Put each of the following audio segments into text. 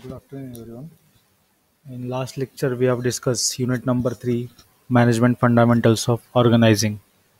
Good afternoon, everyone. In last lecture, we have discussed unit number 3, Management Fundamentals of Organizing.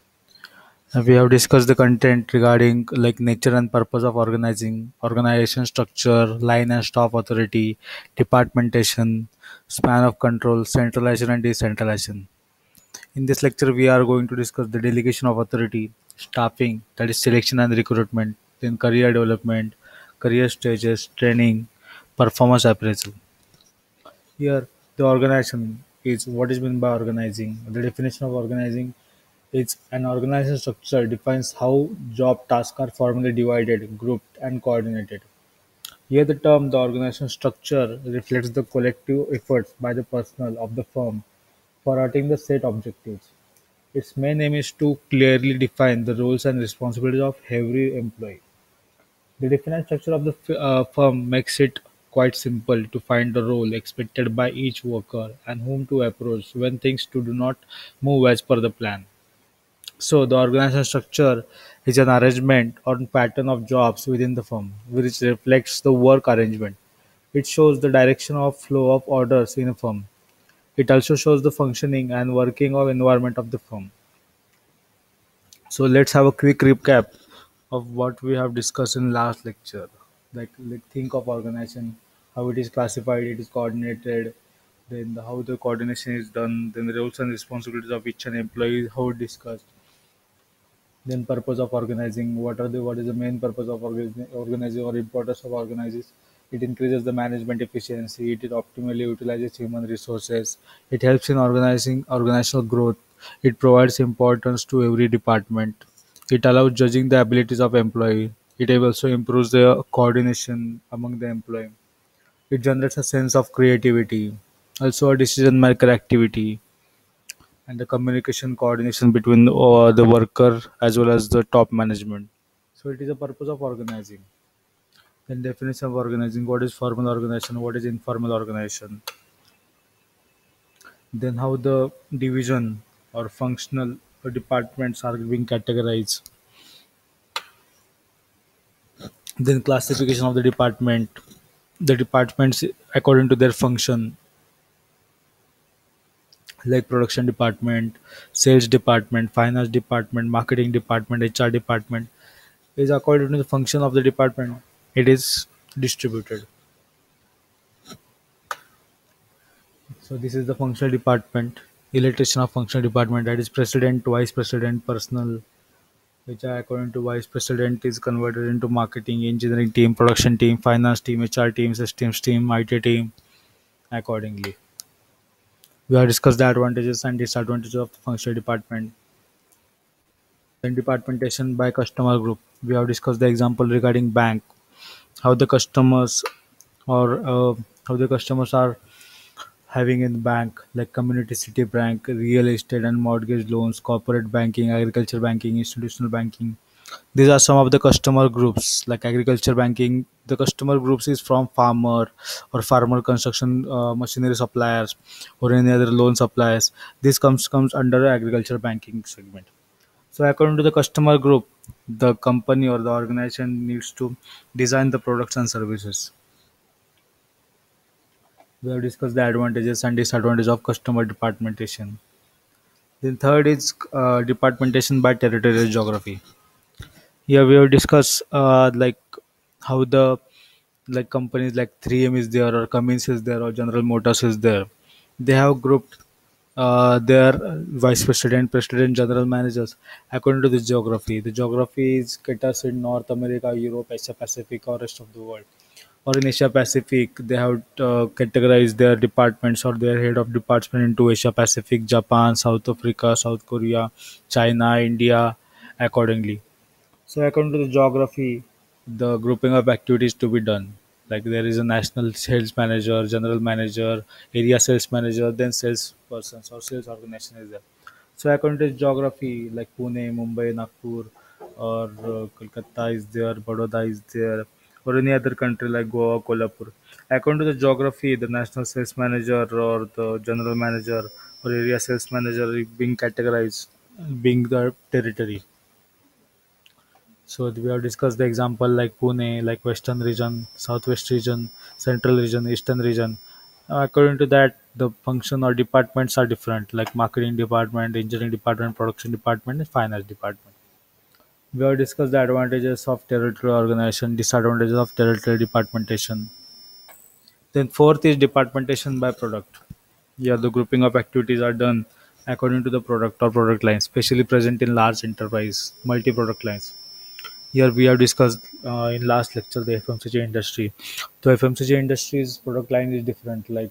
We have discussed the content regarding like nature and purpose of organizing, organization structure, line and staff authority, departmentation, span of control, centralization and decentralization. In this lecture, we are going to discuss the delegation of authority, staffing, that is selection and recruitment, then career development, career stages, training, performance appraisal. Here, the organization is what is meant by organizing. The definition of organizing is an organization structure defines how job tasks are formally divided, grouped, and coordinated. Here, the term the organization structure reflects the collective efforts by the personnel of the firm for attaining the set objectives. Its main aim is to clearly define the roles and responsibilities of every employee. The definite structure of the firm makes it quite simple to find the role expected by each worker and whom to approach when things do not move as per the plan. So, the organizational structure is an arrangement or pattern of jobs within the firm, which reflects the work arrangement. It shows the direction of flow of orders in a firm. It also shows the functioning and working of environment of the firm. So let's have a quick recap of what we have discussed in last lecture. Like think of organization, how it is classified, it is coordinated, then how the coordination is done, then the roles and responsibilities of each and employee, how discussed, then purpose of organizing, what is the main purpose of organizing or importance of organizing. It increases the management efficiency, it optimally utilizes human resources, it helps in organizing organizational growth, it provides importance to every department, it allows judging the abilities of employee, it also improves the coordination among the employee, it generates a sense of creativity, also a decision maker activity, and the communication coordination between the worker as well as the top management. So it is a purpose of organizing. Then definition of organizing: what is formal organization, what is informal organization. Then how the division or functional departments are being categorized. Then classification of the department, the departments according to their function, like production department, sales department, finance department, marketing department, HR department, is according to the function of the department. It is distributed. So this is the functional department, illustration of functional department, that is president, vice president, personal, which are according to vice president is converted into marketing, engineering team, production team, finance team, HR team, systems team, IT team accordingly. We have discussed the advantages and disadvantages of the functional department. Then departmentation by customer group. We have discussed the example regarding bank, how the customers or how the customers are having in the bank, like community city bank, real estate and mortgage loans, corporate banking, agriculture banking, institutional banking. These are some of the customer groups. Like agriculture banking, the customer groups is from farmer or farmer construction machinery suppliers or any other loan suppliers. This comes under agriculture banking segment. So according to the customer group, the company or the organization needs to design the products and services. We have discussed the advantages and disadvantages of customer departmentation. Then third is departmentation by territorial geography. Here we have discussed like how the like companies like 3M is there or Cummins is there or General Motors is there. They have grouped their vice president, president, general managers according to the geography. The geography is caters in North America, Europe, Asia Pacific, or rest of the world. Or in Asia Pacific, they have categorized their departments or their head of department into Asia Pacific, Japan, South Africa, South Korea, China, India, accordingly. So according to the geography, the grouping of activities to be done. Like there is a national sales manager, general manager, area sales manager, then sales persons or sales organization is there. So according to geography, like Pune, Mumbai, Nagpur, or Kolkata is there, Baroda is there, or any other country like Goa, Kolhapur. According to the geography, the national sales manager or the general manager or area sales manager is being categorized, being the territory. So we have discussed the example like Pune, like Western region, Southwest region, Central region, Eastern region. According to that, the function or departments are different, like marketing department, engineering department, production department, and finance department. We have discussed the advantages of territorial organization, disadvantages of territorial departmentation. Then fourth is departmentation by product. Here the grouping of activities are done according to the product or product line, especially present in large enterprise, multi-product lines. Here we have discussed in last lecture the FMCG industry. The FMCG industry's product line is different, like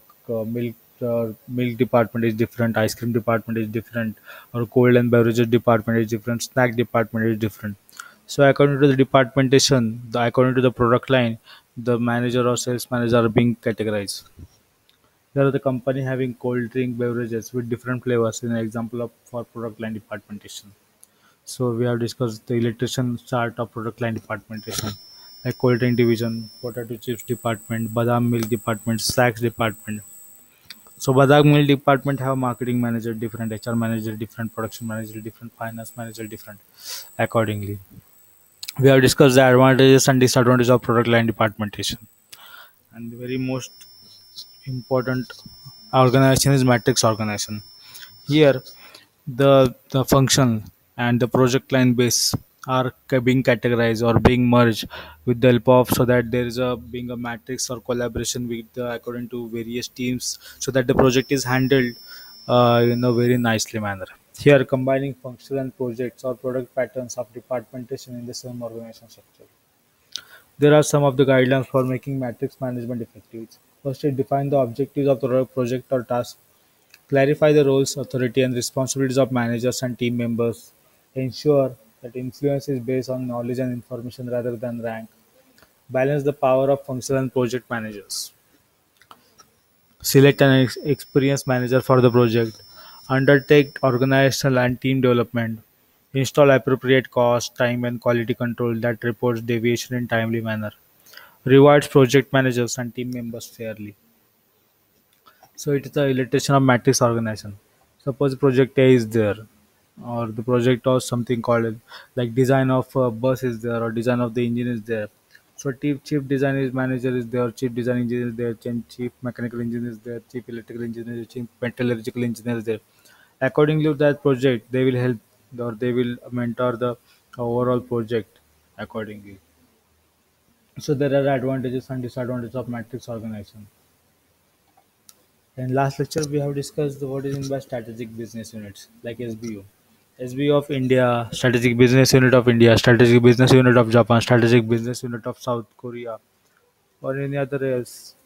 milk department is different, ice cream department is different, or cold and beverages department is different, snack department is different. So according to the departmentation, according to the product line, the manager or sales manager are being categorized. Here are the company having cold drink beverages with different flavors in an example of for product line departmentation. So we have discussed the electrician chart of product line departmentation, like cold drink division, potato chips department, badam milk department, snacks department. So badam milk department have marketing manager different, HR manager different, production manager different, finance manager different. Accordingly, we have discussed the advantages and disadvantages of product line departmentation. And the very most important organization is matrix organization. Here, the function and the project line base are being categorized or being merged with the help of, so that there is a being a matrix or collaboration with according to various teams, so that the project is handled in a very nicely manner. Here, combining functional and projects or product patterns of departmentation in the same organization structure. There are some of the guidelines for making matrix management effective. Firstly, define the objectives of the project or task. Clarify the roles, authority, and responsibilities of managers and team members. Ensure that influence is based on knowledge and information rather than rank. Balance the power of functional and project managers. Select an experienced manager for the project. Undertake organizational and team development. Install appropriate cost, time, and quality control that reports deviation in timely manner. Rewards project managers and team members fairly. So it is the illustration of matrix organization. Suppose project A is there, or the project or something called like design of a bus is there, or design of the engine is there. So chief design is manager is there, chief design engineer is there, chief mechanical engineer is there, chief electrical engineer, chief metallurgical engineer is there. Accordingly to that project, they will help or they will mentor the overall project accordingly. So there are advantages and disadvantages of matrix organization. In last lecture, we have discussed what is in by strategic business units like SBU. SBU of India, Strategic Business Unit of India, Strategic Business Unit of Japan, Strategic Business Unit of South Korea, or any other else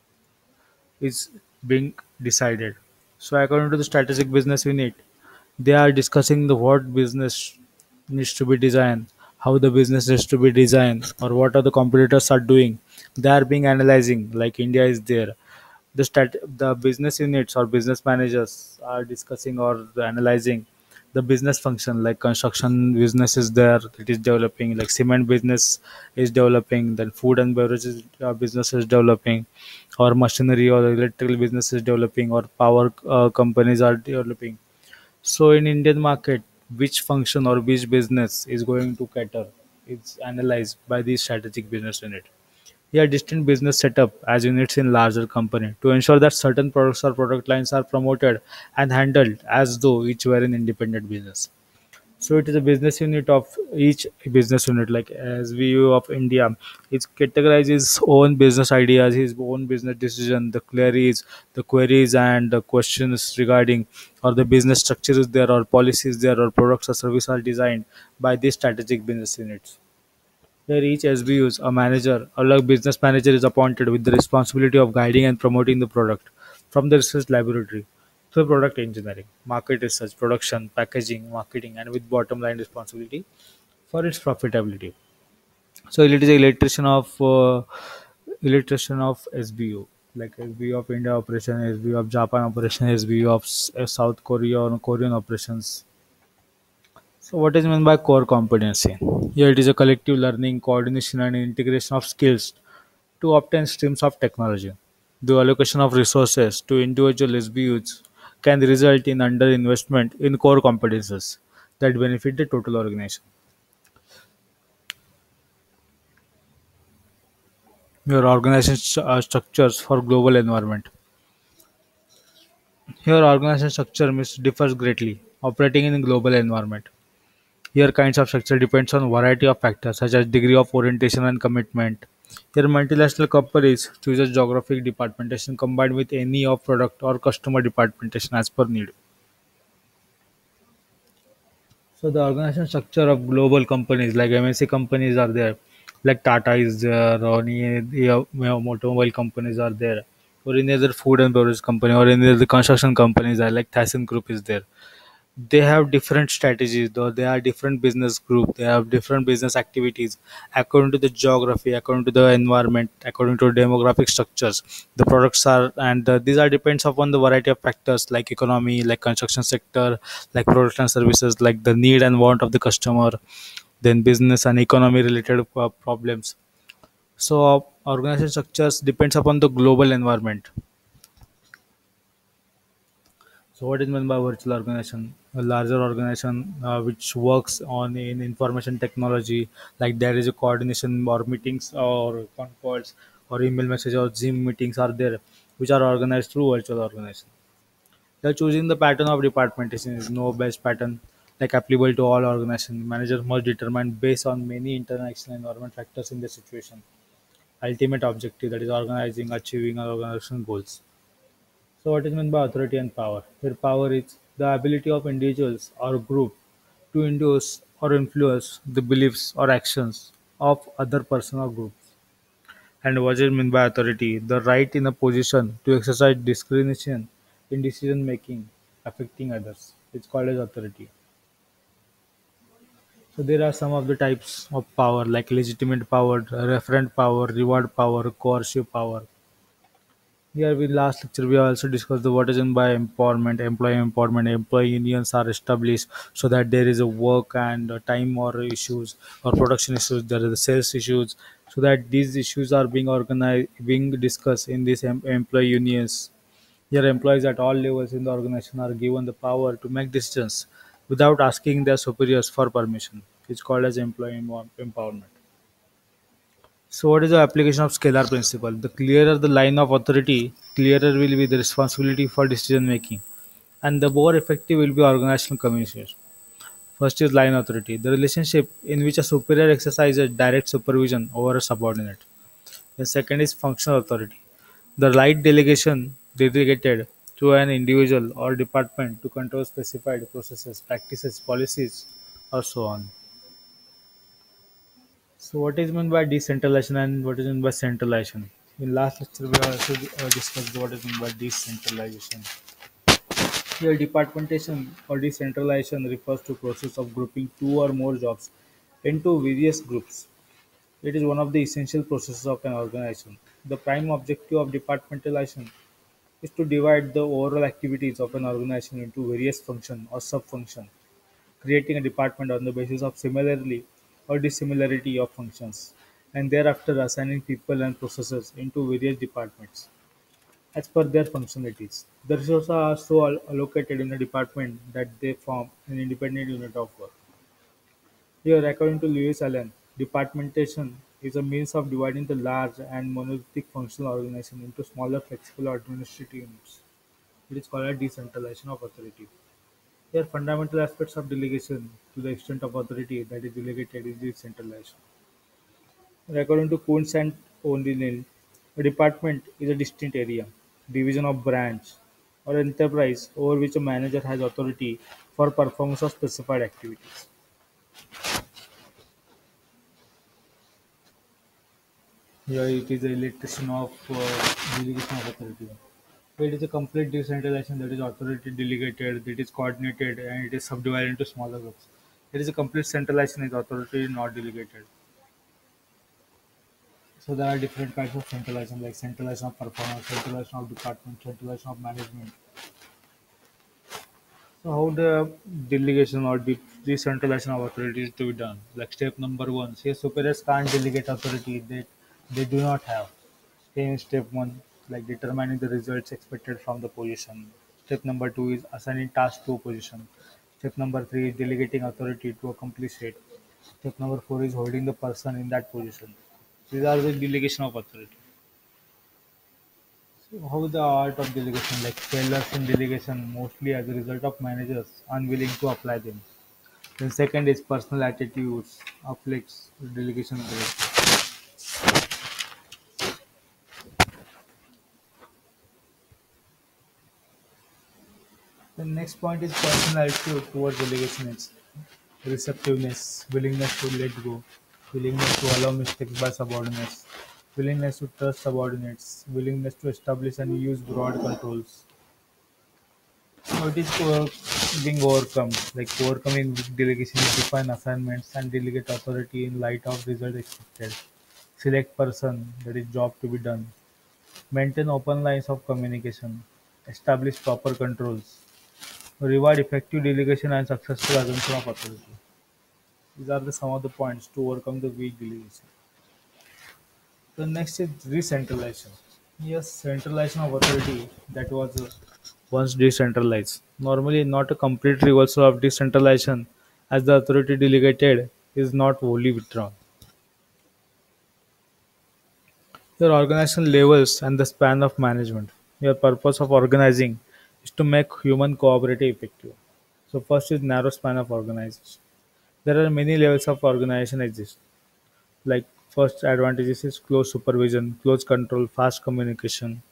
is being decided. So according to the Strategic Business Unit, they are discussing the what business needs to be designed, how the business needs to be designed, or what are the competitors are doing. They are being analyzing, like India is there. The business units or business managers are discussing or analyzing the business function, like construction business is there, it is developing, like cement business is developing, then food and beverages business is developing, or machinery or electrical business is developing, or power companies are developing. So in Indian market, which function or which business is going to cater is analyzed by the strategic business unit. Here, distinct business setup as units in larger company to ensure that certain products or product lines are promoted and handled as though each were an independent business. So it is a business unit of each business unit, like as view of India. It categorizes his own business ideas, his own business decision, the queries and the questions regarding or the business structure is there or policies there or products or services are designed by these strategic business units. Here each SBUs, a manager, a like business manager is appointed with the responsibility of guiding and promoting the product from the research laboratory to product engineering, market research, production, packaging, marketing, and with bottom line responsibility for its profitability. So it is a illustration of SBU, like SBU of India operation, SBU of Japan operation, SBU of South Korea or Korean operations. So, what is meant by core competency? Here, it is a collective learning, coordination, and integration of skills to obtain streams of technology. The allocation of resources to individual SBUs can result in underinvestment in core competences that benefit the total organization. Your organization structures for global environment. Your organization structure differs greatly, operating in a global environment. Here, kinds of structure depends on variety of factors such as degree of orientation and commitment. Here, multinational companies chooses geographic departmentation combined with any of product or customer departmentation as per need. So the organization structure of global companies like MNC companies are there, like Tata is there, or automobile companies are there, or any other food and beverage company, or any other construction companies are like Tyson Group is there. They have different strategies, though they are different business group, they have different business activities according to the geography, according to the environment, according to demographic structures. The products are, and these are depends upon the variety of factors like economy, like construction sector, like products and services, like the need and want of the customer, then business and economy related problems. So organization structures depends upon the global environment. So what is meant by virtual organization? A larger organization which works on in information technology, like there is a coordination or meetings or con calls or email message or Zoom meetings are there, which are organized through virtual organization. They're choosing the pattern of departmentation is no best pattern like applicable to all organizations. Managers must determine based on many international environment factors in the situation. Ultimate objective that is organizing, achieving our organization goals. So, what is meant by authority and power? Here, power is the ability of individuals or group to induce or influence the beliefs or actions of other person or groups. And what is meant by authority? The right in a position to exercise discrimination in decision making affecting others. It's called as authority. So there are some of the types of power like legitimate power, referent power, reward power, coercive power. Here, we last lecture we also discussed the what is meant by empowerment, employee empowerment. Employee unions are established so that there is a work and time or issues or production issues. There are the sales issues, so that these issues are being organized, being discussed in these employee unions. Here, employees at all levels in the organization are given the power to make decisions without asking their superiors for permission. It's called as employee empowerment. So, what is the application of scalar principle? The clearer the line of authority, clearer will be the responsibility for decision making, and the more effective will be organizational communication. First is line authority, the relationship in which a superior exercises direct supervision over a subordinate. The second is functional authority, the right delegation delegated to an individual or department to control specified processes, practices, policies, or so on. So, what is meant by decentralization and what is meant by centralization? In last lecture, we also discussed what is meant by decentralization. Here, departmentation or decentralization refers to process of grouping two or more jobs into various groups. It is one of the essential processes of an organization. The prime objective of departmentalization is to divide the overall activities of an organization into various functions or sub-functions, creating a department on the basis of similarity or dissimilarity of functions, and thereafter assigning people and processes into various departments as per their functionalities. The resources are so allocated in a department that they form an independent unit of work. Here, according to Lewis Allen, departmentation is a means of dividing the large and monolithic functional organization into smaller flexible administrative units. It is called a decentralization of authority. Here, fundamental aspects of delegation to the extent of authority that is delegated is decentralization. According to Kuntz and O'Neill, a department is a distinct area, division of branch, or enterprise over which a manager has authority for performance of specified activities. Here it is a relation of delegation of authority. It is a complete decentralization that is authority delegated, that is coordinated, and it is subdivided into smaller groups. It is a complete centralization is authority not delegated. So there are different kinds of centralization, like centralization of performance, centralization of department, centralization of management. So how the delegation or decentralization of authority is to be done? Like step number one, say superiors can't delegate authority that they do not have. In step one, like determining the results expected from the position. Step number two is assigning tasks to a position. Step number three is delegating authority to accomplish it. Step number four is holding the person in that position. These are the delegation of authority. How the art of delegation, like failures in delegation, mostly as a result of managers unwilling to apply them. Then second is personal attitudes afflicts delegation grade. The next point is personal attitude towards delegation. It's receptiveness, willingness to let go, willingness to allow mistakes by subordinates, willingness to trust subordinates, willingness to establish and use broad controls. So it is being overcome, like overcoming weak delegation is define assignments and delegate authority in light of result expected. Select person that is job to be done. Maintain open lines of communication. Establish proper controls. Reward effective delegation and successful assumption of authority. These are the some of the points to overcome the weak delegation. The next is decentralization. Yes, centralization of authority that was once decentralized. Normally, not a complete reversal of decentralization, as the authority delegated is not wholly withdrawn. Your organization levels and the span of management. Your purpose of organizing is to make human cooperative effective. So first is narrow span of organization. There are many levels of organization exist. Like first advantages is close supervision, close control, fast communication.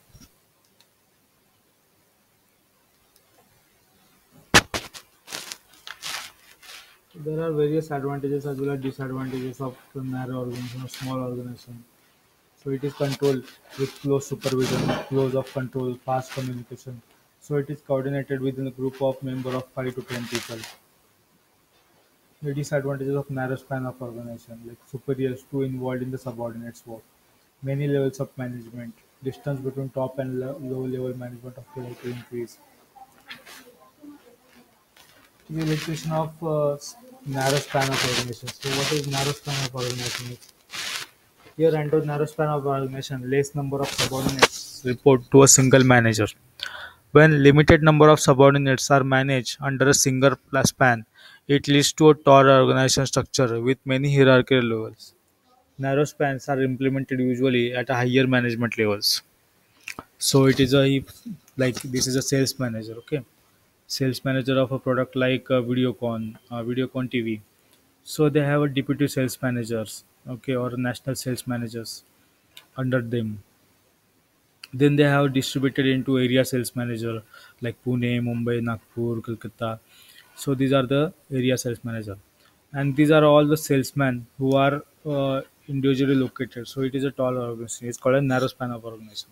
There are various advantages as well as disadvantages of the narrow organization or small organization. So it is controlled with close supervision, close of control, fast communication. So it is coordinated within a group of member of 5 to 10 people. The disadvantages of narrow span of organization, like superiors too involved in the subordinates work, many levels of management, distance between top and low level management of to increase. The limitation of narrow span of organization. So what is narrow span of organization? Here under narrow span of organization, less number of subordinates report to a single manager. When limited number of subordinates are managed under a single span, it leads to a tall organization structure with many hierarchical levels. Narrow spans are implemented usually at a higher management levels. So it is a like this is a sales manager, okay? Sales manager of a product like Videocon TV. So they have a deputy sales managers, okay, or national sales managers under them. Then they have distributed into area sales manager like Pune, Mumbai, Nagpur, Kolkata. So these are the area sales manager, and these are all the salesmen who are individually located. So it is a tall organization. It's called a narrow span of organization.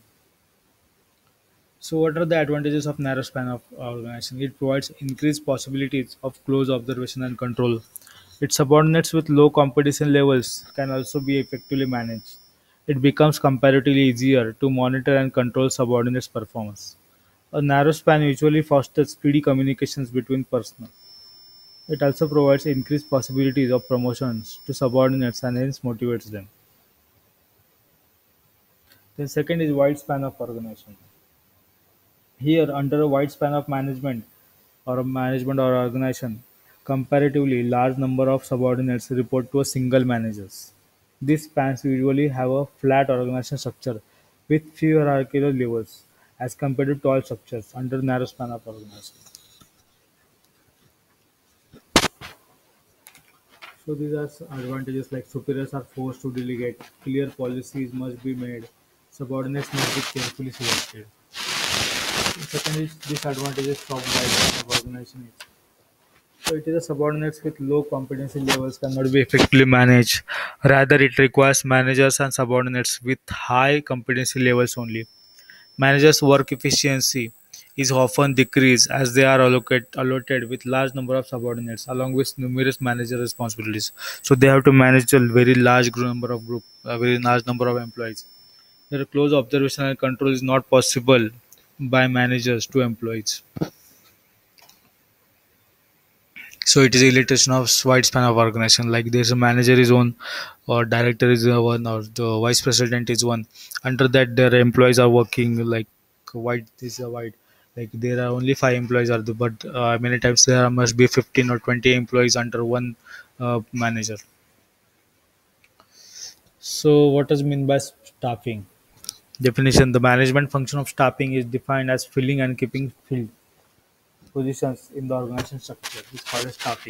So what are the advantages of narrow span of organization? It provides increased possibilities of close observation and control. Its subordinates with low competition levels can also be effectively managed. It becomes comparatively easier to monitor and control subordinates' performance. A narrow span usually fosters speedy communications between personnel. It also provides increased possibilities of promotions to subordinates and hence motivates them. Then second is wide span of organization. Here, under a wide span of management or organization, comparatively large number of subordinates report to a single managers. These spans usually have a flat organization structure with few hierarchical levels as compared to tall structures under narrow span of organization. So these are advantages like superiors are forced to delegate, clear policies must be made, subordinates must be carefully selected. The second is disadvantages of guidelines of organization. So it is a subordinates with low competency levels cannot be effectively managed. Rather, it requires managers and subordinates with high competency levels only. Managers' work efficiency is often decreased as they are allotted with large number of subordinates along with numerous manager responsibilities. So they have to manage a very large number of group, a very large number of employees. Their close observation and control is not possible by managers to employees. So it is a illustration of wide span of organization. Like there's a manager is one, or director is one, or the vice president is one. Under that, their employees are working like wide. This is a wide. Like there are only 5 employees are the, but many times there must be 15 or 20 employees under one manager. So what does mean by staffing? Definition: the management function of staffing is defined as filling and keeping filled positions in the organization structure. It's called as staffing.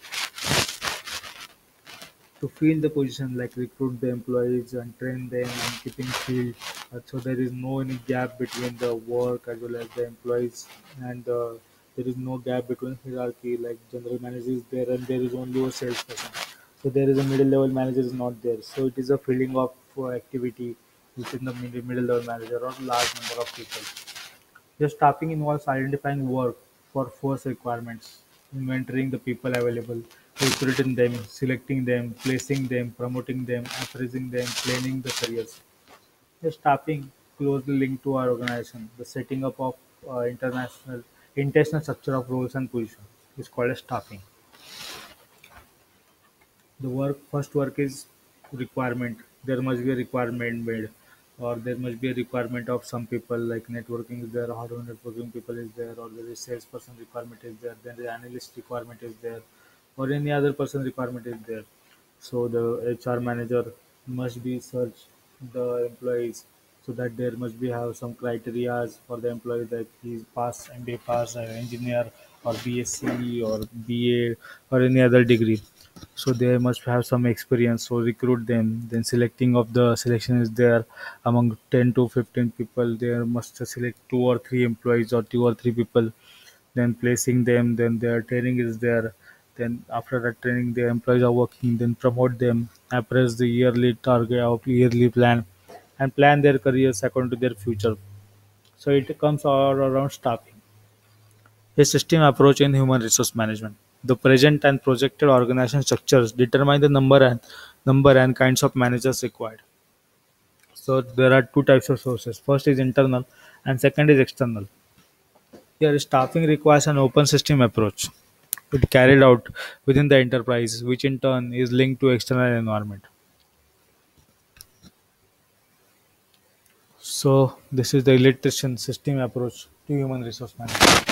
To fill the position, like recruit the employees and train them and keeping field, so there is no any gap between the work as well as the employees, and there is no gap between hierarchy, like general manager is there and there is only a salesperson, so there is a middle level manager is not there, so it is a filling of activity within the middle level manager or large number of people. Your staffing involves identifying workforce requirements, inventorying the people available, recruiting them, selecting them, placing them, promoting them, appraising them, planning the careers. Your staffing closely linked to our organization. The setting up of intentional structure of roles and positions is called as staffing. The first work is requirement. There must be a requirement made, or there must be a requirement of some people, like networking is there, hardware networking people is there, or there is salesperson requirement is there, then the analyst requirement is there, or any other person requirement is there. So the HR manager must be search the employees, so that there must be have some criterias for the employee, that he is pass MBA pass, engineer, or BSc or BA, or any other degree. So they must have some experience, so recruit them, then selecting of the selection is there. Among 10 to 15 people, they must select two or three employees or two or three people, then placing them, then their training is there, then after that training the employees are working, then promote them, appraise the yearly target of yearly plan, and plan their careers according to their future. So it comes all around staffing. A system approach in human resource management. The present and projected organization structures determine the number and kinds of managers required. So there are two types of sources. First is internal and second is external. Here staffing requires an open system approach. It carried out within the enterprise, which in turn is linked to external environment. So this is the electrician system approach to human resource management.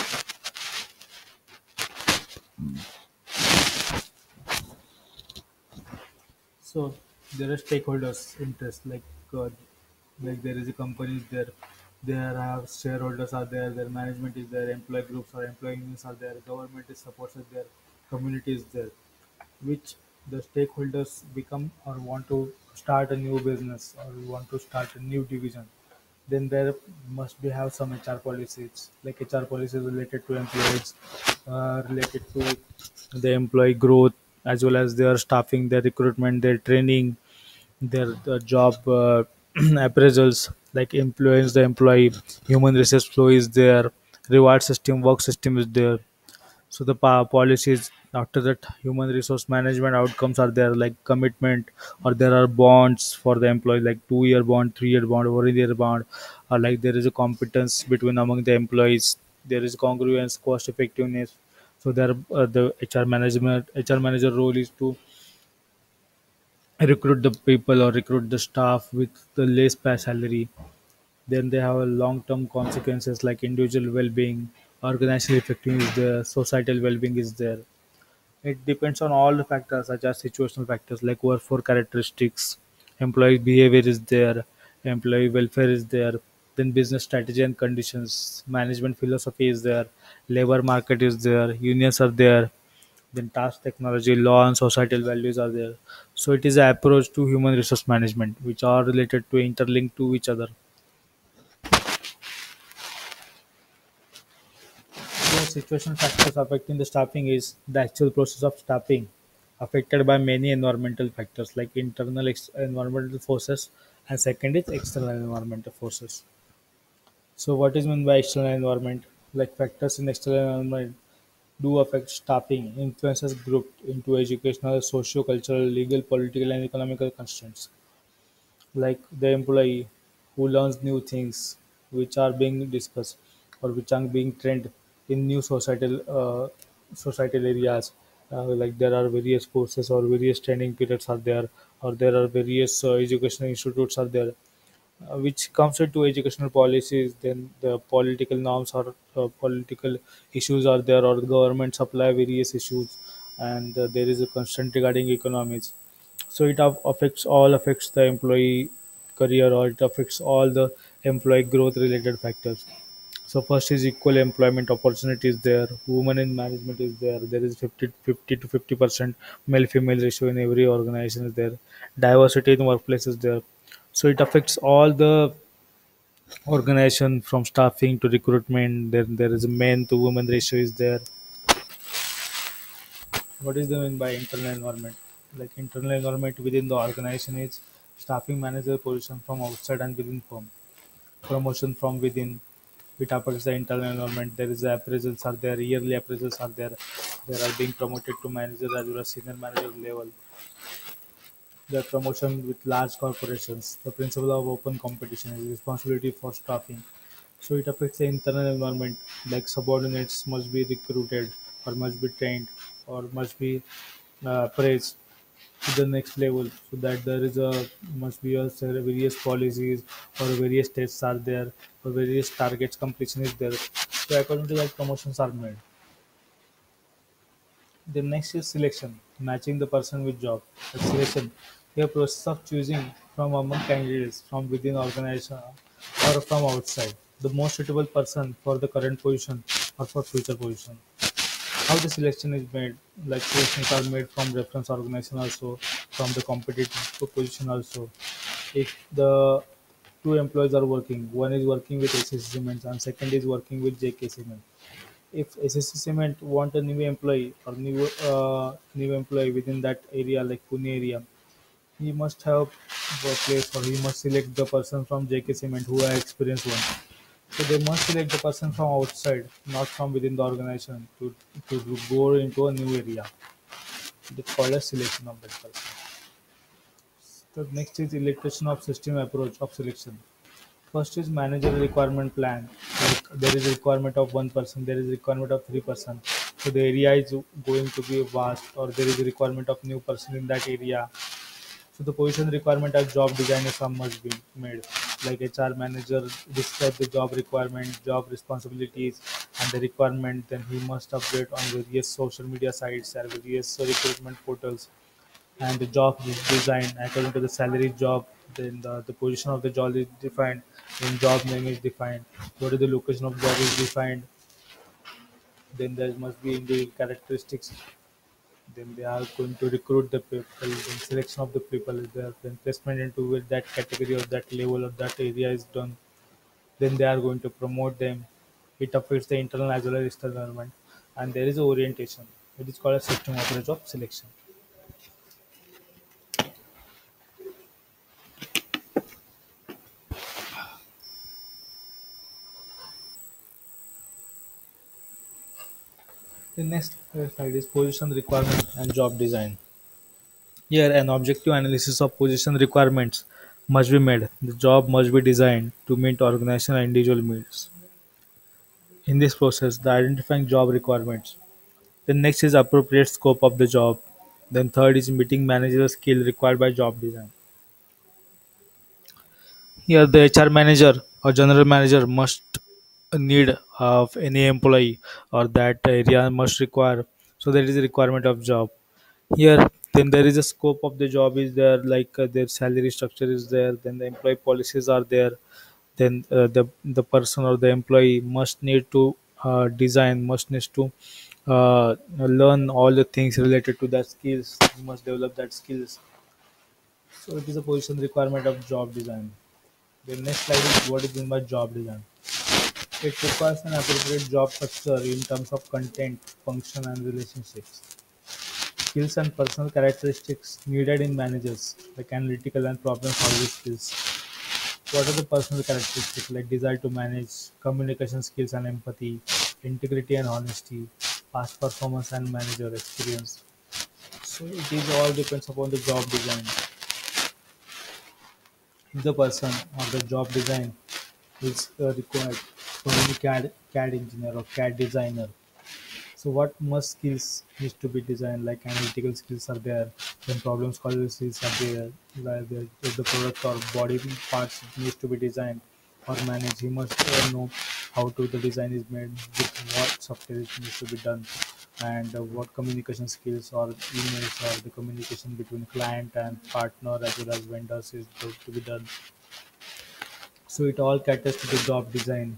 So there are stakeholders interest, like there is a company is there, there have shareholders are there, their management is there, employee groups or employee unions are there, government is supports are there, community is there, which the stakeholders become or want to start a new business or want to start a new division. Then there must be have some HR policies, like HR policies related to employees, related to the employee growth, as well as their staffing, their recruitment, their training, their job appraisals, like influence the employee, human resource flow is there, reward system, work system is there. So the policies after that, human resource management outcomes are there, like commitment, or there are bonds for the employee, like 2 year bond, 3 year bond, 1 year bond, or like there is a competence between among the employees, there is congruence, cost effectiveness. So there the HR manager role is to recruit the people or recruit the staff with the less pay salary. Then they have a long-term consequences, like individual well-being, organizational effectiveness is there, societal well-being is there. It depends on all the factors such as situational factors like workforce characteristics, employee behavior is there, employee welfare is there, then business strategy and conditions, management philosophy is there, labor market is there, unions are there, then task technology, law and societal values are there. So it is an approach to human resource management which are related to interlinked to each other. The situation factors affecting the staffing is the actual process of staffing affected by many environmental factors like internal environmental forces, and second is external environmental forces. So what is meant by external environment? Like factors in external environment do affect staffing, influences grouped into educational, socio-cultural, legal, political and economical constraints, like the employee who learns new things which are being discussed or which are being trained in new societal areas, like there are various courses or various training periods are there, or there are various educational institutes are there, which comes into educational policies. Then the political norms or political issues are there, or the government supply various issues, and there is a constraint regarding economies. So it affects the employee career, or it affects all the employee growth related factors. So first is equal employment opportunities there. Women in management is there. There is 50 to 50% male female ratio in every organization is there. Diversity in workplace is there. So it affects all the organization from staffing to recruitment. Then there is a men to women ratio is there. What is the mean by internal environment? Like internal environment within the organization is staffing manager position from outside and within firm. Promotion from within. It affects the internal environment. There is the appraisals are there, yearly appraisals are there. They are being promoted to manager as well as senior manager level. The promotion with large corporations. The principle of open competition is responsibility for staffing. So it affects the internal environment. Like subordinates must be recruited or must be trained or must be praised to the next level, so that there is a must be a various policies or various tests are there or various targets completion is there. So according to that promotions are made. The next is selection, matching the person with job. The selection, a process of choosing from among candidates from within organization or from outside the most suitable person for the current position or for future position. How the selection is made, like selections are made from reference organization also, from the competitive position also. If the two employees are working, one is working with SSC Cement and second is working with JK Cement. If SSC Cement want a new employee or new employee within that area, like Pune area, he must have a place or he must select the person from JK Cement who are experienced one. So they must select the person from outside, not from within the organization, to go into a new area. It's called a selection of that person. The next is electration of system approach of selection. First is manager requirement plan. Like there is a requirement of one person, there is a requirement of three-person. So the area is going to be vast, or there is a requirement of new person in that area. So the position requirement as job design is some must be made. Like HR manager describe the job requirement, job responsibilities, and the requirement. Then he must update on various social media sites and various recruitment portals. And the job is designed according to the salary job. Then the position of the job is defined. Then job name is defined. What is the location of job is defined. Then there must be individual characteristics. Then they are going to recruit the people. Then selection of the people is there. Then placement into with that category or that level or that area is done. Then they are going to promote them. It affects the internal as well as external environment. And there is orientation. It is called a system approach of selection. The next slide is position requirement and job design. Here, an objective analysis of position requirements must be made. The job must be designed to meet organizational and individual needs. In this process, the identifying job requirements. The next is appropriate scope of the job. Then third is meeting managerial skill required by job design. Here, the HR manager or general manager must need of any employee or that area must require. So there is a requirement of job. Here, then there is a scope of the job is there, like their salary structure is there. Then the employee policies are there. Then the person or the employee must need to design, must need to learn all the things related to that skills. You must develop that skills. So it is a position requirement of job design. The next slide is what is meant by job design. It requires an appropriate job structure in terms of content, function, and relationships. Skills and personal characteristics needed in managers, like analytical and problem-solving skills. What are the personal characteristics like desire to manage, communication skills and empathy, integrity and honesty, past performance and manager experience? So it is all depends upon the job design. If the person or the job design is required for any CAD engineer or CAD designer. So what must skills needs to be designed, like analytical skills are there, then problem solving skills are there, like if the product or body parts needs to be designed or managed, he must know how to the design is made, with what software it needs to be done, and what communication skills or emails or the communication between client and partner as well as vendors is going to be done. So it all caters to the job design.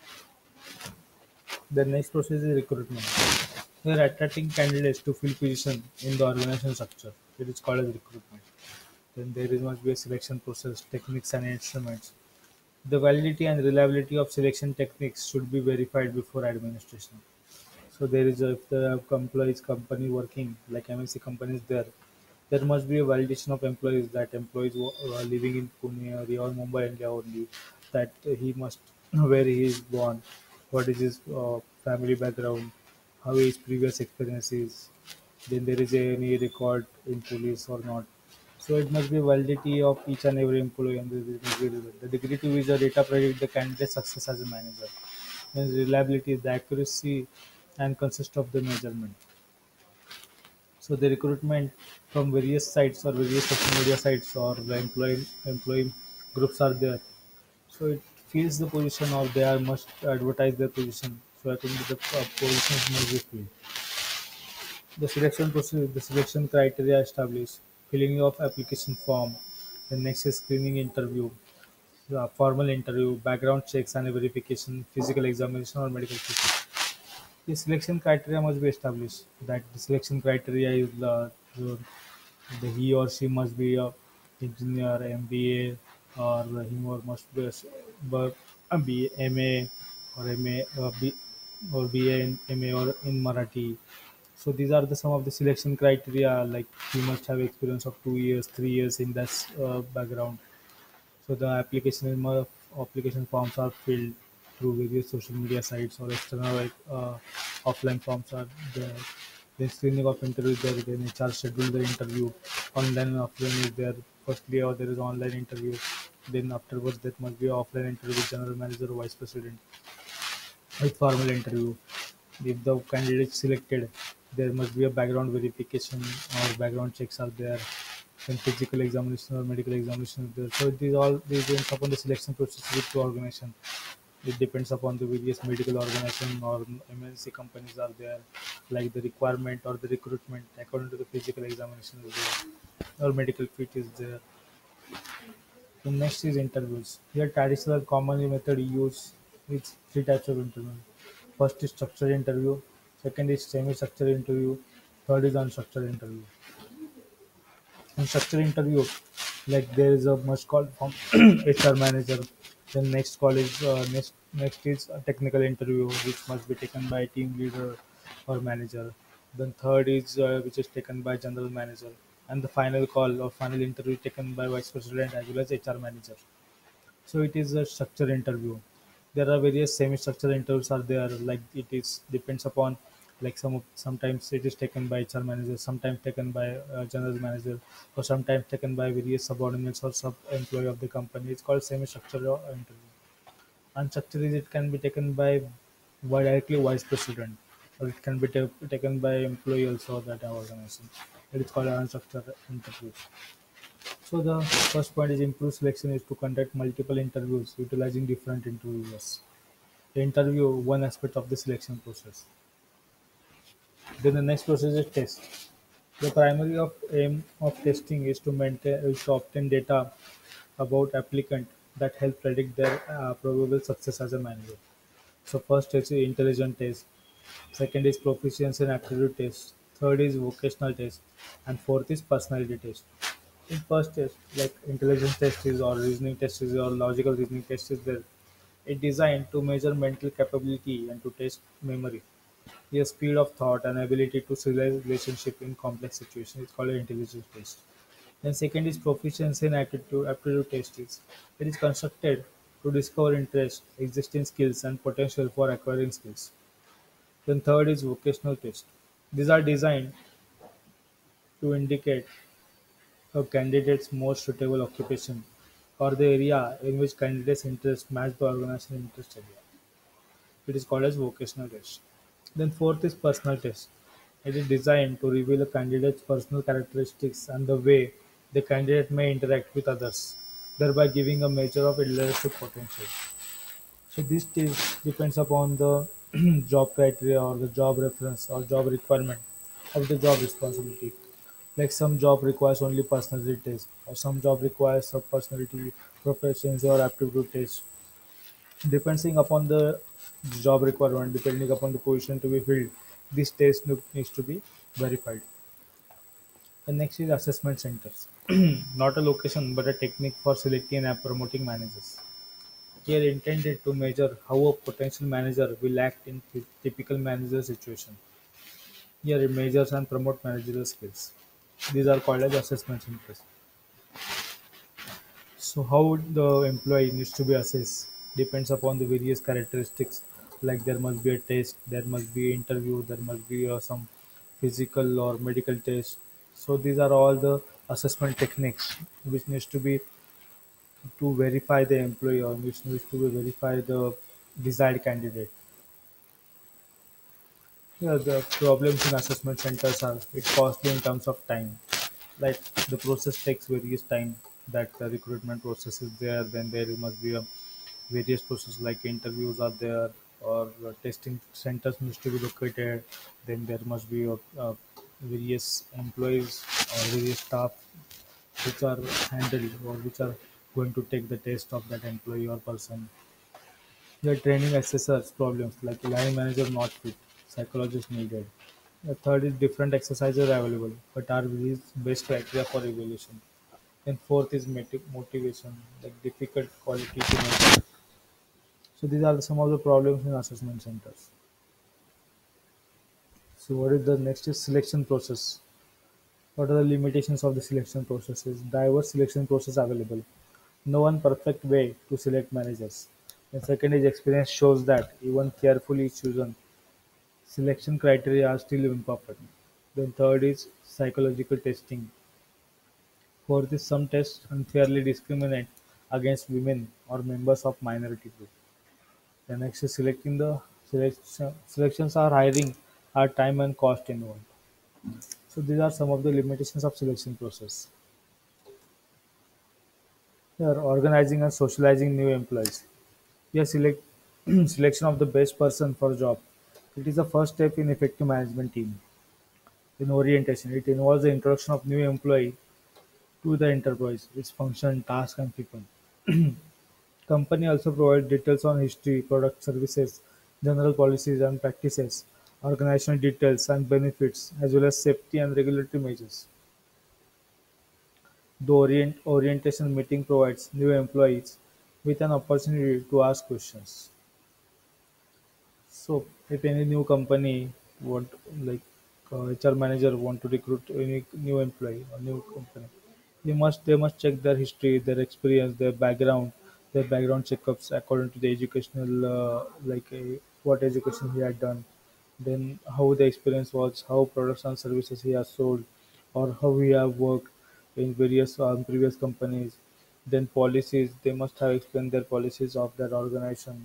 The next process is recruitment. We are attracting candidates to fill position in the organization structure. It is called as recruitment. Then there is must be a selection process, techniques and instruments. The validity and reliability of selection techniques should be verified before administration. So there is a, if the employees company working like MNC companies there must be a validation of employees that employees who are living in Pune area or Mumbai India only that he must where he is born, what is his family background, how his previous experience is, then there is any record in police or not. So it must be validity of each and every employee and the degree to which the data predict the candidate success as a manager. Then reliability is the accuracy and consist of the measurement. So the recruitment from various sites or various social media sites or the employee groups are there. So it fills the position or they are must advertise their position. So I think the positions must be filled. The selection process, the selection criteria established, filling of application form. The next is screening interview, the formal interview, background checks and verification, physical examination or medical check. The selection criteria must be established. That the selection criteria is the he or she must be a engineer, MBA, or him or must be a MA or MA or BA in MA or in Marathi. So these are the some of the selection criteria. Like he must have experience of 2 years, 3 years in that background. So the application forms are filled through various social media sites or external like offline forms are there. Then screening of interview is there. Then HR schedule the interview. Online and offline is there. Firstly, or there is online interview. Then afterwards, there must be offline interview with general manager or vice president with formal interview. If the candidate is selected, there must be a background verification or background checks are there. Then physical examination or medical examination is there. So these all these depends upon the selection process with the organization. It depends upon the various medical organization or MNC companies are there, like the requirement or the recruitment according to the physical examination is there or medical fit is there. The next is interviews. Here traditional common method used is three types of interview. First is structured interview, second is semi-structured interview, third is unstructured interview. In structured interview, like there is a must call from HR manager. Then next is a technical interview which must be taken by team leader or manager. Then third is which is taken by general manager, and the final call or final interview taken by vice president as well as HR manager. So it is a structured interview. There are various semi-structured interviews are there. Like it is depends upon like sometimes it is taken by HR manager, sometimes taken by general manager, or sometimes taken by various subordinates or sub employee of the company. It's called semi-structured interview. Unstructured is it can be taken by directly vice president, or it can be taken by employee also of that organization. It is called unstructured interview. So the first point is improved selection is to conduct multiple interviews utilizing different interviewers. The interview one aspect of the selection process. Then the next process is test. The primary of aim of testing is to obtain data about applicant that help predict their probable success as a manager. So first test is intelligence test, second is proficiency and aptitude test, third is vocational test, and fourth is personality test. In first test, like intelligence test is or reasoning test is or logical reasoning test is there. It designed to measure mental capability and to test memory, the speed of thought and ability to realize relationship in complex situations. It's called an intelligence test. Then second is proficiency and aptitude test. It is constructed to discover interest, existing skills and potential for acquiring skills. Then third is vocational test. These are designed to indicate a candidate's most suitable occupation or the area in which candidate's interests match the organizational interest area. It is called as vocational test. Then fourth is personal test. It is designed to reveal a candidate's personal characteristics and the way the candidate may interact with others, thereby giving a measure of leadership potential. So this test depends upon the job criteria or the job reference or job requirement of the job responsibility. Like some job requires only personality test, or some job requires some personality, proficiency, or aptitude test. Depending upon the job requirement, depending upon the position to be filled, this test needs to be verified. The next is assessment centers. Not a location but a technique for selecting and promoting managers. They are intended to measure how a potential manager will act in typical manager situation. Here it measures and promote managerial skills. These are called as assessment centers. So how the employee needs to be assessed depends upon the various characteristics. Like there must be a test, there must be interview, there must be some physical or medical test. So these are all the assessment techniques which needs to be to verify the employee or which needs to be verify the desired candidate. Yeah, the problems in assessment centers are it costly in terms of time. Like the process takes various time. That the recruitment process is there, then there must be a various processes like interviews are there or testing centers needs to be located. Then there must be various employees or various staff which are handled or which are going to take the test of that employee or person. The training assessors problems like line manager not fit, psychologist needed. The third is different exercises are available, but are these best criteria for evaluation. Then fourth is motivation, like difficult quality to measure. So these are some of the problems in assessment centers. So what is the next is selection process. What are the limitations of the selection process? Is diverse selection process available. No one perfect way to select managers. And second is experience shows that even carefully chosen selection criteria are still imperfect. Then third is psychological testing. Fourth is some tests unfairly discriminate against women or members of minority group. The next is selecting the selections are hiring are time and cost involved. So these are some of the limitations of selection process. Here, organizing and socializing new employees. Here, selection of the best person for job. It is the first step in effective management team. In orientation, it involves the introduction of new employee to the enterprise, its function, task, and people. Company also provides details on history, product services, general policies and practices, organizational details and benefits, as well as safety and regulatory measures. The orientation meeting provides new employees with an opportunity to ask questions. So, if any new company want like HR manager want to recruit any new employee or new company, they must check their history, their experience, their background checkups according to the educational what education he had done, then how the experience was, how products and services he has sold, or how he have worked in various previous companies. Then policies, they must have explained their policies of that organization.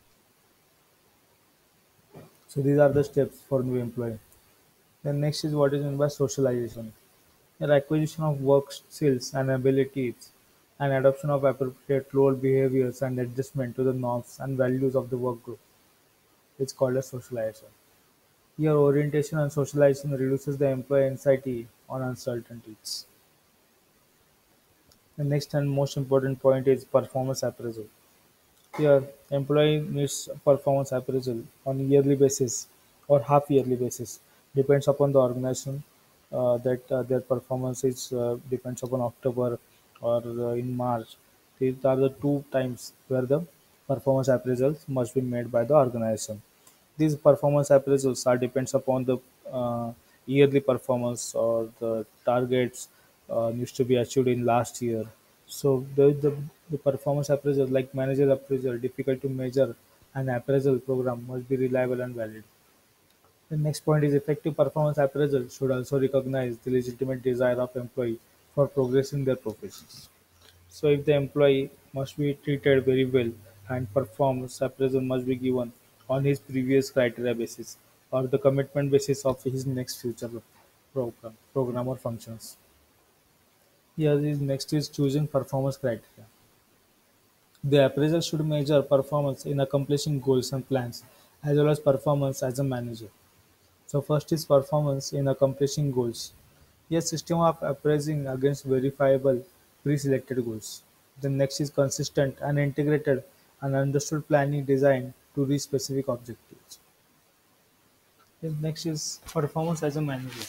So these are the steps for new employee. Then next is what is meant by socialization. The acquisition of work skills and abilities and adoption of appropriate role behaviors and adjustment to the norms and values of the work group. It's called as socialization. Here orientation and socialization reduces the employee anxiety on uncertainties. The next and most important point is performance appraisal. Here, employee needs performance appraisal on yearly basis or half yearly basis. Depends upon the organization that their performance is depends upon October or in March. These are the two times where the performance appraisals must be made by the organization. These performance appraisals are depends upon the yearly performance or the targets needs to be achieved in last year. So the performance appraisal, like manager appraisal, difficult to measure, and appraisal program must be reliable and valid. The next point is effective performance appraisal should also recognize the legitimate desire of employee for progressing their professions. So if the employee must be treated very well and performance appraisal must be given on his previous criteria basis or the commitment basis of his next future program or functions. Here is next is choosing performance criteria. The appraisal should measure performance in accomplishing goals and plans, as well as performance as a manager. So first is performance in accomplishing goals. A system of appraising against verifiable pre-selected goals. The next is consistent and integrated and understood planning designed to reach specific objectives. The next is performance as a manager.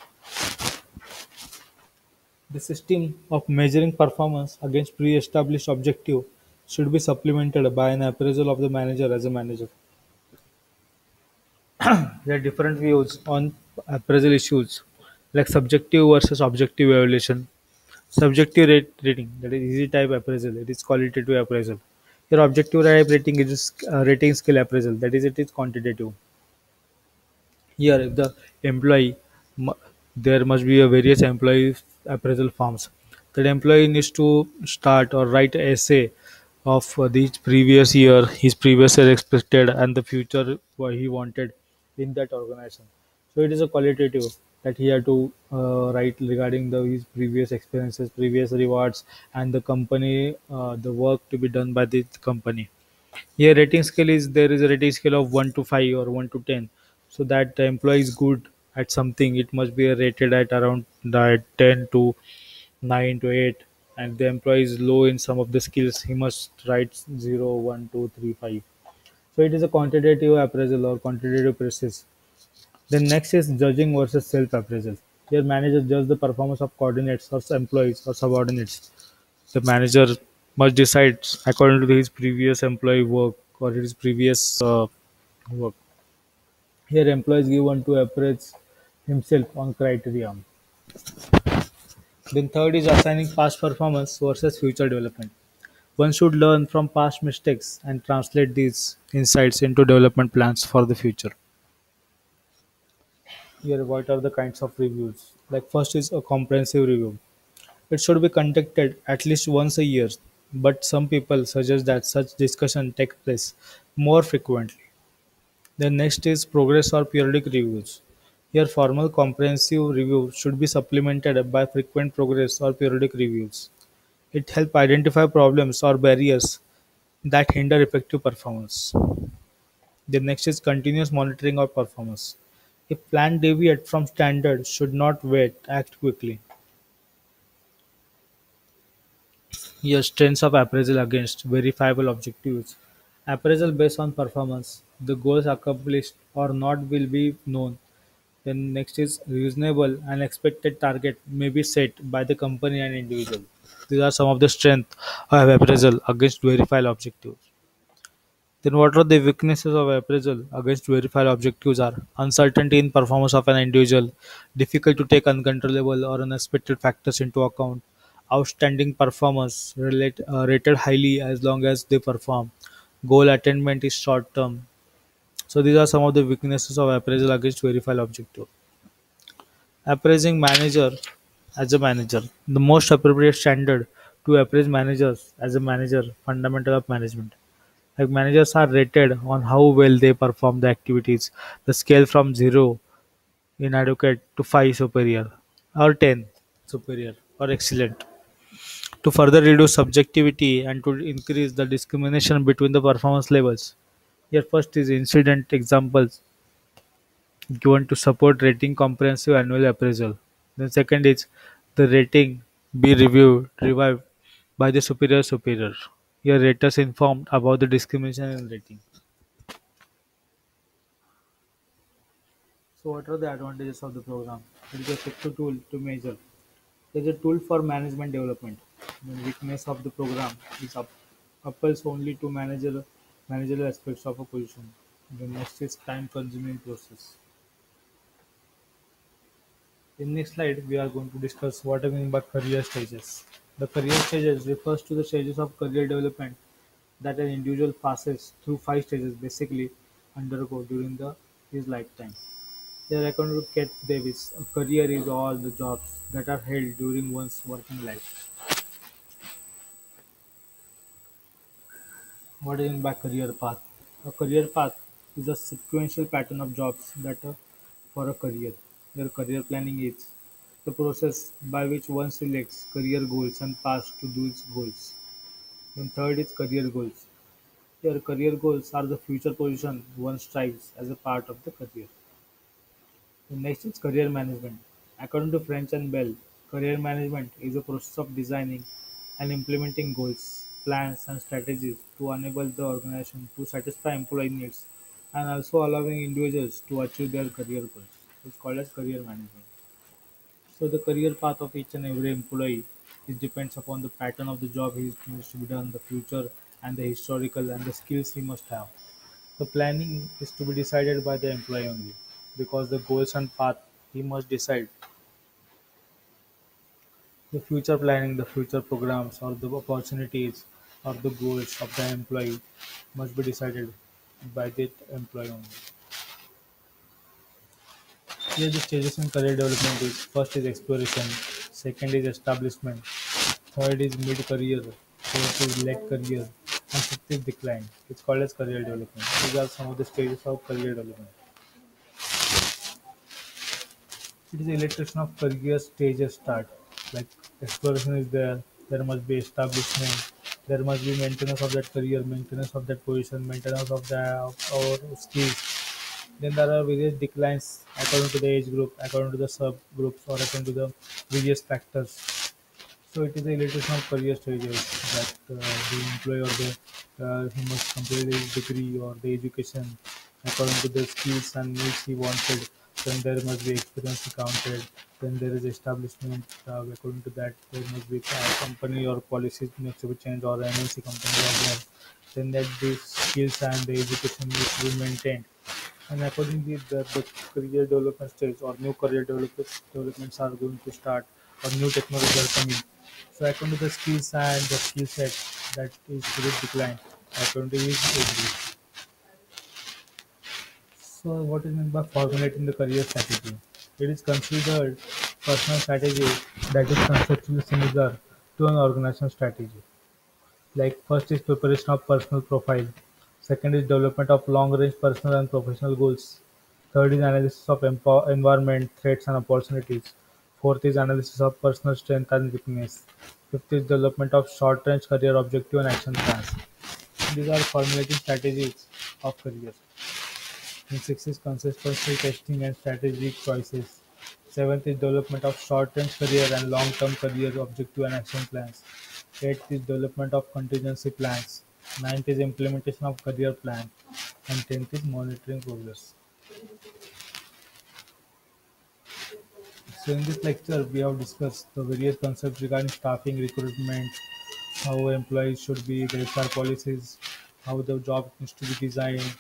The system of measuring performance against pre-established objective should be supplemented by an appraisal of the manager as a manager. There are different views on appraisal issues like subjective versus objective evaluation. Subjective rating, that is easy type appraisal, it is qualitative appraisal. Your objective type rating is rating skill appraisal, that is it is quantitative. Here, if the employee, mu- there must be a various employee appraisal forms. That employee needs to start or write an essay of the previous year, his previous year expected, and the future what he wanted in that organization. So it is a qualitative that he had to write regarding his previous experiences, previous rewards, and the company, the work to be done by the company. Yeah, rating scale is there is a rating scale of 1 to 5 or 1 to 10. So that the employee is good at something, it must be rated at around that 10 to 9 to 8. And the employee is low in some of the skills, he must write 0, 1, 2, 3, 5. So it is a quantitative appraisal or quantitative process. Then next is judging versus self-appraisal. Here manager judge the performance of coordinates or employees or subordinates. The manager must decide according to his previous employee work or his previous work. Here employees give one to appraise himself on criteria. Then third is assigning past performance versus future development. One should learn from past mistakes and translate these insights into development plans for the future. Here, what are the kinds of reviews? Like first is a comprehensive review. It should be conducted at least once a year, but some people suggest that such discussion take place more frequently. The next is progress or periodic reviews. Here, formal comprehensive review should be supplemented by frequent progress or periodic reviews. It helps identify problems or barriers that hinder effective performance. The next is continuous monitoring of performance. If plan deviate from standard, should not wait, act quickly. Here, strengths of appraisal against verifiable objectives. Appraisal based on performance. The goals accomplished or not will be known. Then next is reasonable and expected target may be set by the company and individual. These are some of the strength of appraisal against verifiable objectives. Then what are the weaknesses of appraisal against verified objectives are uncertainty in performance of an individual, difficult to take uncontrollable or unexpected factors into account, outstanding performance rated highly as long as they perform, goal attainment is short term. So these are some of the weaknesses of appraisal against verified objective. Appraising manager as a manager. The most appropriate standard to appraise managers as a manager, fundamental of management. Like managers are rated on how well they perform the activities. The scale from 0 inadequate to 5 superior or 10 superior or excellent. To further reduce subjectivity and to increase the discrimination between the performance levels. Here first is incident examples given to support rating comprehensive annual appraisal. Then second is the rating be revived by the superior. Here raters informed about the discrimination in rating. So what are the advantages of the program? It is a effective tool to measure. It is a tool for management development. The weakness of the program is appeals only to managerial aspects of a position. The next is time consuming process. In next slide, we are going to discuss what I mean by career stages. The career stages refers to the stages of career development that an individual passes through 5 stages basically undergo during his lifetime. Here, according to Kate Davis, a career is all the jobs that are held during one's working life. What is meant by career path? A career path is a sequential pattern of jobs that are for a career. Their career planning is the process by which one selects career goals and paths to those goals. Then third is career goals. Your career goals are the future position one strives as a part of the career. The next is career management. According to French and Bell, career management is a process of designing and implementing goals, plans, and strategies to enable the organization to satisfy employee needs and also allowing individuals to achieve their career goals. It's called as career management. So the career path of each and every employee is depends upon the pattern of the job he needs to be done, the future and the historical and the skills he must have. The planning is to be decided by the employee only because the goals and path he must decide. The future planning, the future programs or the opportunities or the goals of the employee must be decided by the employee only. Here the stages in career development is first is exploration, second is establishment, third is mid-career, fourth is late career, and fifth is decline. It's called as career development. These are some of the stages of career development. It is illustration of career stages start. Like exploration is there, there must be establishment, there must be maintenance of that career, maintenance of that position, maintenance of the of our skills. Then there are various declines according to the age group, according to the subgroups, or according to the various factors. So it is a illustration of career stages that the employee or the he must complete his degree or the education according to the skills and needs he wanted. Then there must be experience counted. Then there is establishment. According to that, there must be company or policies needs to be changed or MNC company or there. Then that the skills and the education needs to be maintained. And accordingly, the career development stage or new career developments are going to start or new technologies are coming. So according to the skills and the skill set that is to be declined according to his age group. So what is meant by formulating the career strategy? It is considered personal strategy that is conceptually similar to an organizational strategy. Like first is preparation of personal profile, second is development of long-range personal and professional goals, third is analysis of environment, threats and opportunities, fourth is analysis of personal strength and weakness, fifth is development of short-range career objective and action plans. These are formulating strategies of career. And sixth is consistency testing and strategic choices. Seventh is development of short-range career and long-term career objective and action plans. Eighth is development of contingency plans. Ninth is implementation of career plan. And tenth is monitoring progress. So in this lecture, we have discussed the various concepts regarding staffing, recruitment, how employees should be, the HR policies, how the job needs to be designed,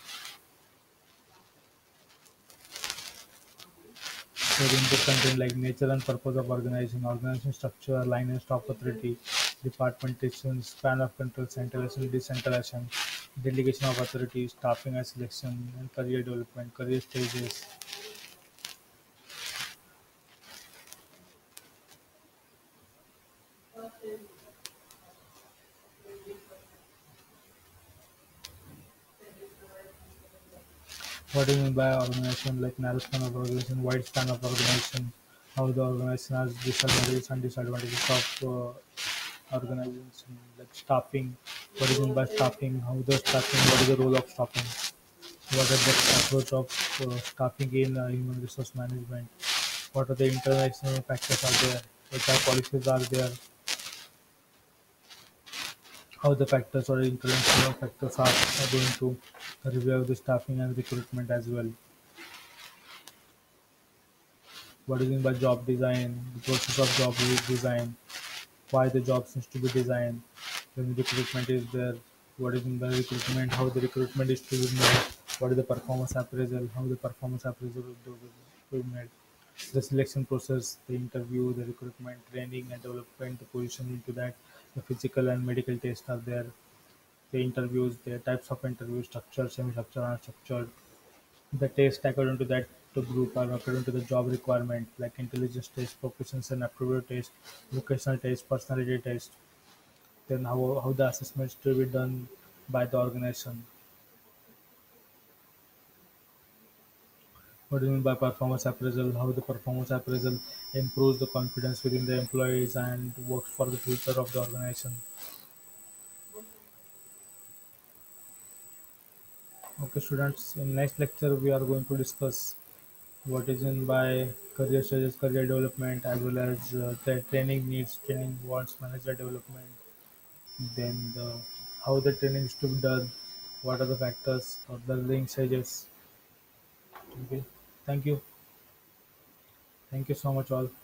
so the input content like nature and purpose of organization, organization structure, line and staff authority, departmentation, span of control, centralization, decentralization, delegation of authority, staffing and selection, and career development, career stages. What do you mean by organization? Like narrow span of organization, wide span of organization, how the organization has disadvantages and disadvantages of organization, like staffing. What do you mean by staffing? How the staffing? What is the role of staffing? What are the approach of staffing in human resource management? What are the international factors are there? What policies are there? How the factors or international factors are going to review the staffing and recruitment as well. What do you mean by job design? The process of job design. Why the jobs needs to be designed? When recruitment is there. What is in the recruitment? How the recruitment is to be made? What is the performance appraisal? How the performance appraisal is to be made? The selection process, the interview, the recruitment, training and development, the position into that, the physical and medical tests are there, the interviews, the types of interview, structured, semi-structured, unstructured, the test according to that the group or according to the job requirement like intelligence test, proficiency and aptitude test, vocational test, personality test, then how the assessments to be done by the organization. What do you mean by performance appraisal? How the performance appraisal improves the confidence within the employees and works for the future of the organization. Okay, students, in next lecture we are going to discuss what is in by career stages, career development, as well as the training needs, training wants, manager development. Then how the training is to be done, what are the factors of the learning stages. Okay, thank you, thank you so much all.